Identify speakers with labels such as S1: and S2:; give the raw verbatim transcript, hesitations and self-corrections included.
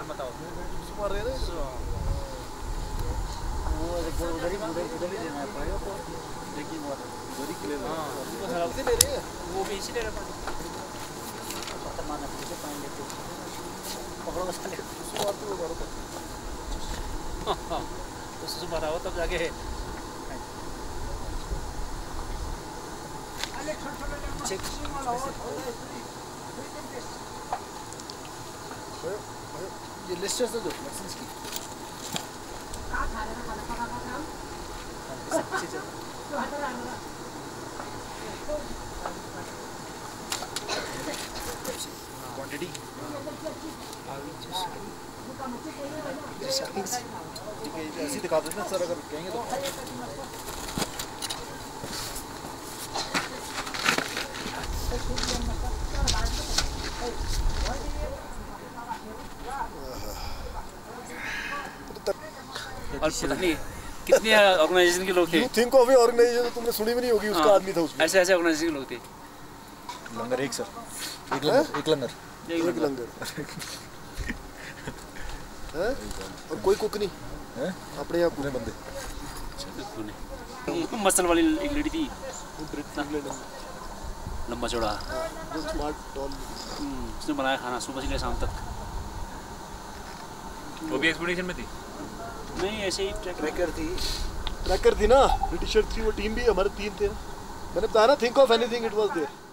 S1: बताओ।
S2: मार रहे हैं
S3: वो उधर उधर ही उधर ही देना पड़ेगा तो देखिए वो उधर ही क्लियर है।
S2: हाँ वो हरा से ले रहे हैं,
S1: वो भी इसी ले रहा पानी।
S3: पत्थर मारना फिर से पानी लेते पकड़ो बस ले
S2: उसको मारते हुए मारो
S1: तो सुसु भरा हो तब जाके
S3: चेक
S2: ये लिस्टर्स है जो मेडिसिन की क्वांटिटी ऐसी दिखा देते हैं सर अगर कहेंगे तो
S1: और पता नहीं कितने ऑर्गेनाइजेशन के लोग थे।
S2: यू थिंक ऑफ ऑर्गेनाइजेशन तुमने सुनी भी नहीं होगी, उसका आदमी था उसमें।
S1: ऐसे ऐसे ऑर्गेनाइजेशन के लोग थे।
S2: लंगर एक सर एक लंगर एक लंगर एक लंगर हैं और कोई कुक नहीं हैं अपने आप पूरे बंदे
S1: मसल वाली एक लेडी थी लंबा चौड़ा
S2: स्मार्ट टॉल
S1: उसने बनाया खाना सुबह से लेकर शाम तक।
S4: वो भी एक्सपीडिशन में थी?
S1: नहीं ऐसे ही
S2: ट्रैकर थी ट्रैकर थी ना ब्रिटिशर थी वो टीम भी हमारे तीन थे। मैंने बताया ना think of anything it was there.